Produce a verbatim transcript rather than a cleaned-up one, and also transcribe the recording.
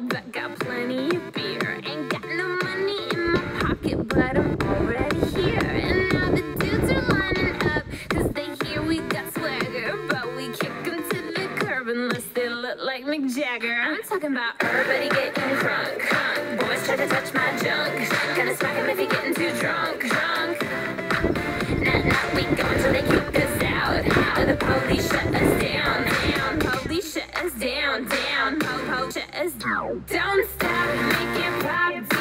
but got plenty of beer. Ain't got no money in my pocket, but I'm already here. And now the dudes are lining up, cause they hear we got swagger. But we kick them to the curb unless they look like Mick Jagger. I'm talking about everybody getting drunk, drunk. Boys try to touch my junk, gonna smack him if you're getting too drunk, drunk. Nah, nah, we go until they kick us out, out. The police shut us down, down. Police shut us down, down. Po, po, shut us down. Don't stop, make it pop.